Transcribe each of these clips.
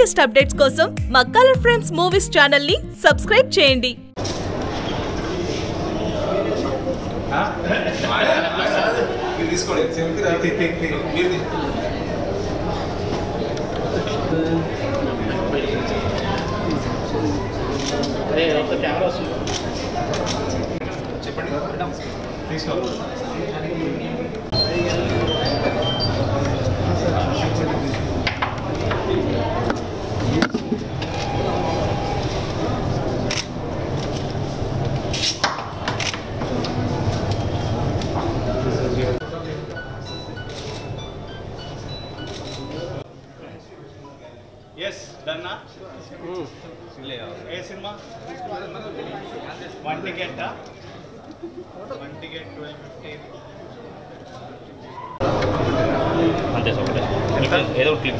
Latest updates కోసం మా colour friends movies channel ని సబ్స్క్రైబ్ చేయండి. Yes, done na? Hey, cinema. One ticket, huh? One ticket, 12:15. అంతే sir ఏదో click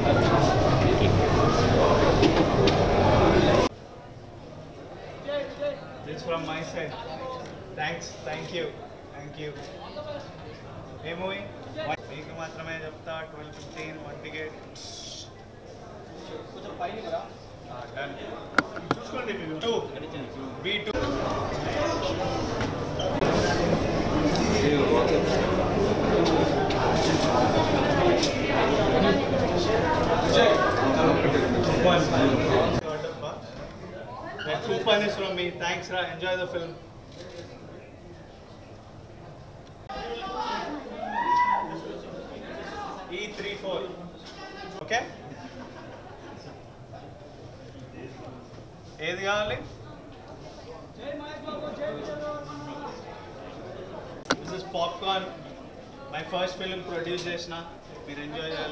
This from my side. Thanks, thank you. Hey, movie. మీకు మాత్రమే చెప్తా 12:15 one ticket. చూసుకోండి మీరు 2 B2 That coupon is from me. Thanks, Ra. Enjoy the film. E34. Okay? ఏది కావాలి? This is popcorn. My first film produce చేసిన మీరు enjoy చేయాలి.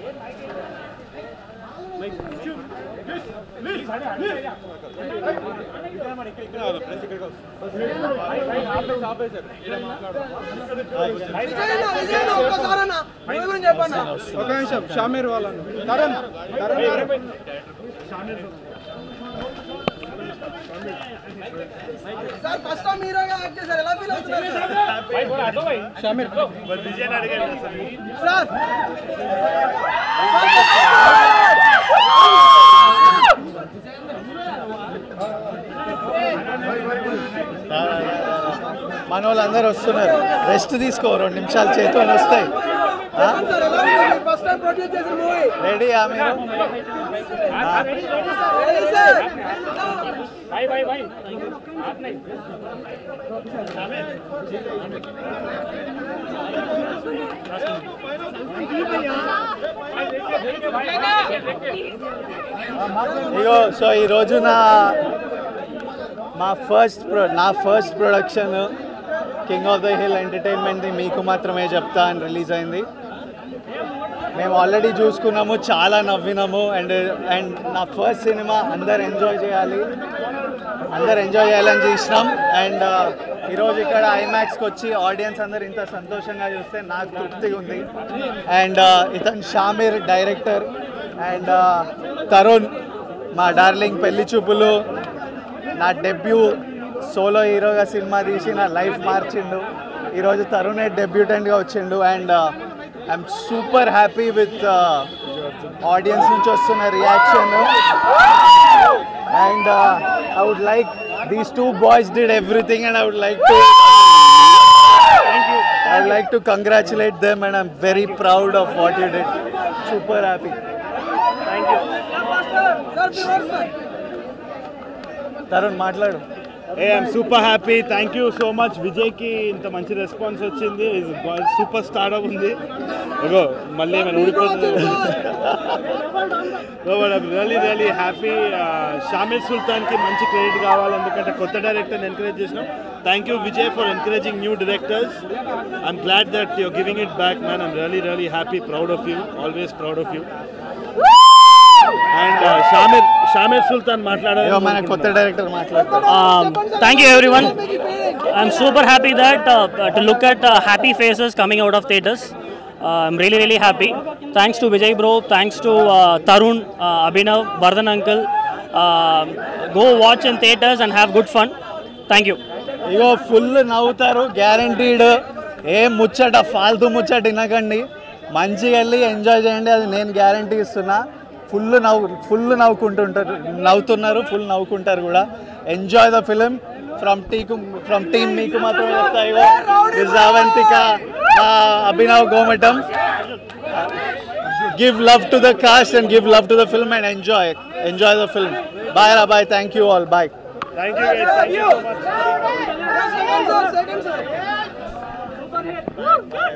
ఒక నిమిషం షామీర్ వాళ్ళని సార్ ఫస్ట్ టైం హీరోగా యాక్ట్ చేశారు ఎలా ఫీల్ అవుతున్నారు షామీర్ విజయన్ అడిగారు సార్ మన వాళ్ళందరూ వస్తున్నారు రెస్ట్ తీసుకో 2 నిమిషాలు చేతులు వస్తాయి రెడీ మీరు ఇగో సో ఈరోజు నా first production king of the hill ఎంటర్టైన్మెంట్ది మీకు మాత్రమే చెప్తా అని రిలీజ్ అయింది. మేము ఆల్రెడీ చూసుకున్నాము, చాలా నవ్వినాము. అండ్ నా ఫస్ట్ సినిమా అందరు ఎంజాయ్ చేయాలని చేసినాం. అండ్ ఈరోజు ఇక్కడ ఐమాక్స్కి వచ్చి ఆడియన్స్ అందరు ఇంత సంతోషంగా చూస్తే నాకు తృప్తిగా ఉంది. అండ్ ఇతను షామీర్ డైరెక్టర్ అండ్ తరుణ్ మా డార్లింగ్ పెళ్లి చూపులు నా డెబ్యూ సోలో హీరోగా సినిమా తీసి నా లైఫ్ మార్చిండు. ఈరోజు తరుణే డెబ్యూటెంట్గా వచ్చిండు. And I'm super happy with audience నుంచి వస్తున్న reaction. And I would like these 2 boys did everything and I would like to congratulate them and I'm very proud of what you did. Super happy. Thank you. Tarun మాట్లాడు. Hey, I'm super happy. Thank you so much. Vijay ki inta manchi response vachindi. Super startup undi. Ego malli man udipotundi. No, but I'm really happy. Shamir Sultan ki manchi credit kavali endukante kotta director ni encourage chesnam. Thank you Vijay for encouraging new directors. I'm glad that you're giving it back, man. I'm really happy, proud of you. Always proud of you. And Shamir Sultan మాట్లాడారు మన కొత్త director మాట్లాడతారు. Thank you everyone. I'm super happy that to look at happy faces coming out of theaters. I'm really happy. Thanks to Vijay bro, thanks to Tarun, Abhinav, Vardhan uncle. Go watch in theaters and have good fun. Thank you. ఇగో full నవ్వుతారు guaranteed. ఏం ముచ్చట ఫాల్తూ ముచ్చట వినకండి, మంచిగా వెళ్ళి enjoy చేయండి, అది నేను గ్యారంటీ ఇస్తున్నా. ఫుల్ నవ్వుతున్నారు, ఫుల్ నవ్వుకుంటారు కూడా. Enjoy the film from team మీకు మాత్రమే చెప్తాయి. Avantika, Abhinav Gomatam. Give love to the cast and give love to the film and enjoy the film. Bye ra, bye. Thank you all. Bye. Thank you guys. Thank you so much. Second, sir. Bye.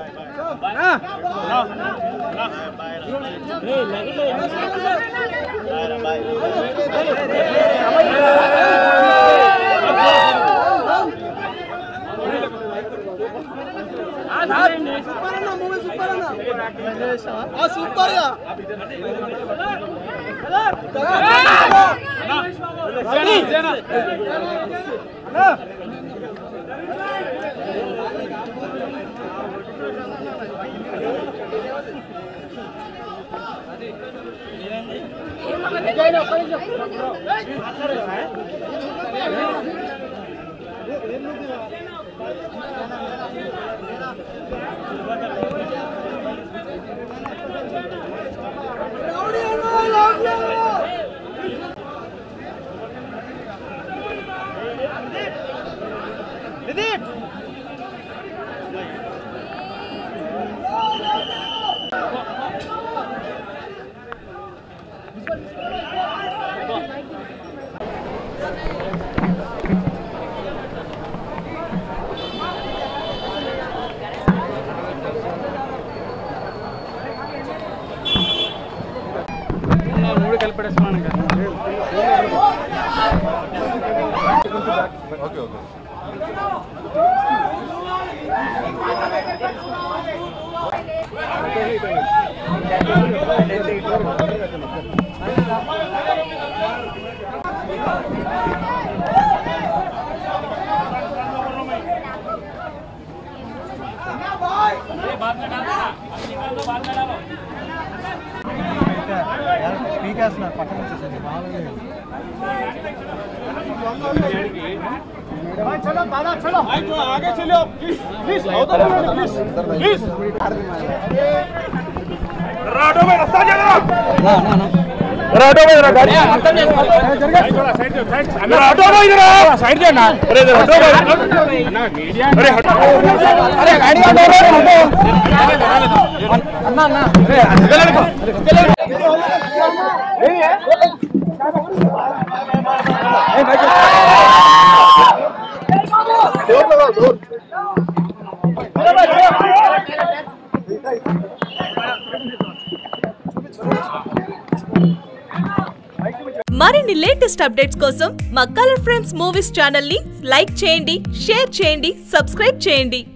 चलो आगे चलो please please Rado में रास्ता जाना Rado में गाड़ी खत्म थोड़ा साइड दे राडो में इधर साइड दे ना अरे इधर हटो ना मीडिया अरे हटो अरे गाड़ी हटो अन्ना अन्ना अरे चलो नहीं है మరిన్ని లేటెస్ట్ అప్డేట్స్ కోసం మా కలర్ ఫ్రెండ్స్ మూవీస్ ఛానల్ ని లైక్ చేయండి, షేర్ చేయండి, సబ్స్క్రైబ్ చేయండి.